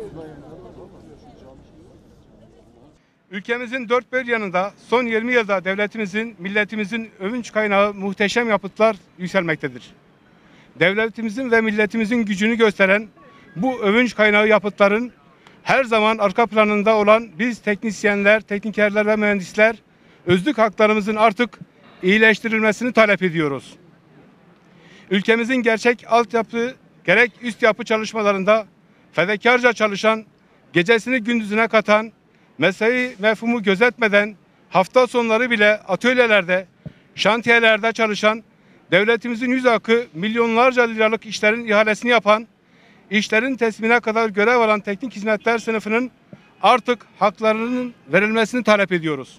Ülkemizin dört bir yanında son 20 yılda devletimizin, milletimizin övünç kaynağı muhteşem yapıtlar yükselmektedir. Devletimizin ve milletimizin gücünü gösteren bu övünç kaynağı yapıtların her zaman arka planında olan biz teknisyenler, teknikerler ve mühendisler özlük haklarımızın artık iyileştirilmesini talep ediyoruz. Ülkemizin gerçek altyapı, gerek üst yapı çalışmalarında fedakarca çalışan, gecesini gündüzüne katan, mesai mefhumu gözetmeden hafta sonları bile atölyelerde, şantiyelerde çalışan, devletimizin yüz akı milyonlarca liralık işlerin ihalesini yapan, işlerin teslimine kadar görev alan teknik hizmetler sınıfının artık haklarının verilmesini talep ediyoruz.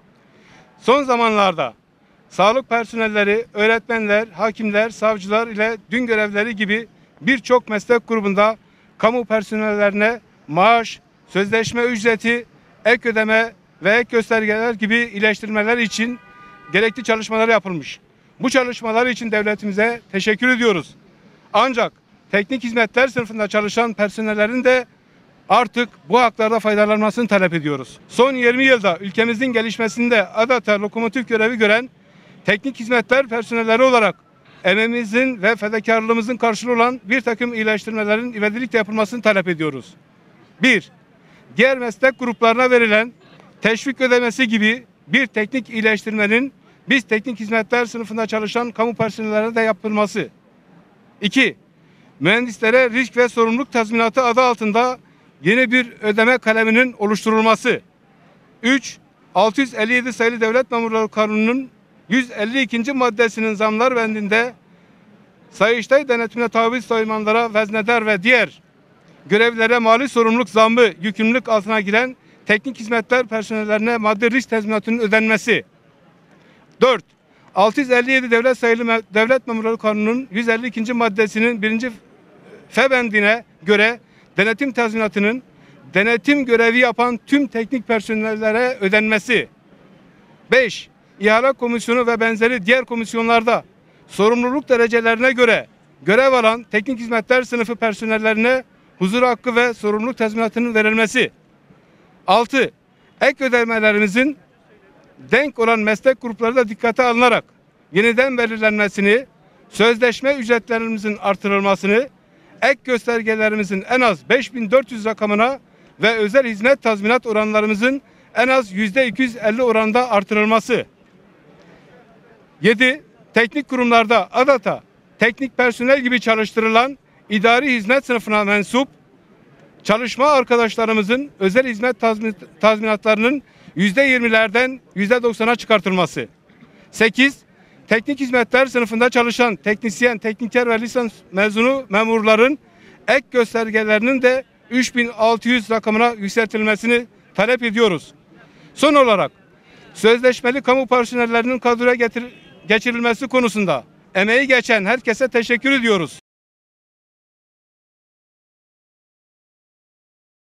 Son zamanlarda sağlık personelleri, öğretmenler, hakimler, savcılar ile dün görevleri gibi birçok meslek grubunda kamu personellerine maaş, sözleşme ücreti, ek ödeme ve ek göstergeler gibi iyileştirmeler için gerekli çalışmalar yapılmış. Bu çalışmalar için devletimize teşekkür ediyoruz. Ancak teknik hizmetler sınıfında çalışan personellerin de artık bu haklarda faydalanmasını talep ediyoruz. Son 20 yılda ülkemizin gelişmesinde adeta lokomotif görevi gören teknik hizmetler personelleri olarak emeğimizin ve fedakarlığımızın karşılığı olan bir takım iyileştirmelerin ivedilikle yapılmasını talep ediyoruz. 1. Diğer meslek gruplarına verilen teşvik ödemesi gibi bir teknik iyileştirmenin biz teknik hizmetler sınıfında çalışan kamu personellerine de yapılması. 2. Mühendislere risk ve sorumluluk tazminatı adı altında yeni bir ödeme kaleminin oluşturulması. 3. 657 sayılı Devlet Memurları Kanunu'nun 152. maddesinin zamlar bendinde Sayıştay denetimine tabi sayılanlara, veznedar ve diğer görevlere mali sorumluluk zammı yükümlülük altına giren teknik hizmetler personellerine maddi risk tazminatının ödenmesi. 4. 657 Devlet Memurları Kanunu'nun 152. maddesinin 1. F bendine göre denetim tazminatının denetim görevi yapan tüm teknik personellere ödenmesi. 5. İhale komisyonu ve benzeri diğer komisyonlarda sorumluluk derecelerine göre görev alan teknik hizmetler sınıfı personellerine huzur hakkı ve sorumluluk tazminatının verilmesi. 6. Ek ödemelerimizin denk olan meslek grupları da dikkate alınarak yeniden belirlenmesini, sözleşme ücretlerimizin artırılmasını, ek göstergelerimizin en az 5400 rakamına ve özel hizmet tazminat oranlarımızın en az %250 oranda artırılması. 7. Teknik kurumlarda adeta teknik personel gibi çalıştırılan idari hizmet sınıfına mensup çalışma arkadaşlarımızın özel hizmet tazminatlarının %20'lerden %90'a çıkartılması. 8. Teknik hizmetler sınıfında çalışan teknisyen, tekniker ve lisans mezunu memurların ek göstergelerinin de 3600 rakamına yükseltilmesini talep ediyoruz. Son olarak sözleşmeli kamu personellerinin kadroya geçirilmesi konusunda emeği geçen herkese teşekkür ediyoruz.